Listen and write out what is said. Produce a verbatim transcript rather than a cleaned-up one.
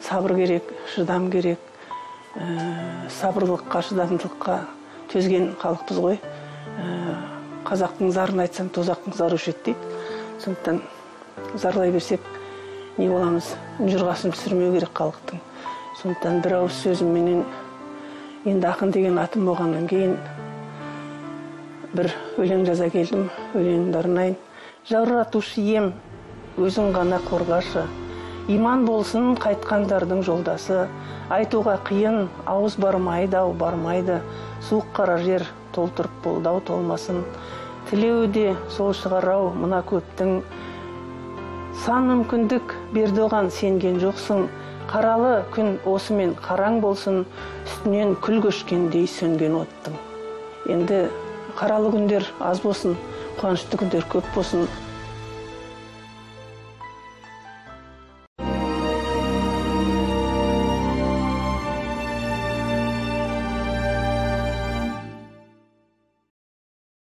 сабыр керек, шыдам керек, сабырлыққа, шыдамдылыққа төзген халықпыз ғой. Қазақтың зарын айтсаң, тозақтың зары өшеді дейді. Сондықтан зарлай берсек, не боламыз? Үнжұрғасын түсірмеу керек халықтың. Сондықтан бір ауыз сөзімменен енді ақын деген атым болғаннан кейін бір өлең жаза келдім. Өлеңімді арнайын. Жауратушы ем, өзің ғана қорғашы. Иман болсын қайтқандардың жолдасы. Айтуға қиын, ауыз бармайды, ау бармайды. Суық қара жер толтырып болдау толмасын. Тілеуде сол шығарау мына көптің. Сан мүмкіндік берді оған сенген жоқсың. Қаралы күн осымен қараң болсын, үстінен күл көшкендей сөнген оттың. Енді қаралы күндер аз болсын, қуанышты күндер көп болсын.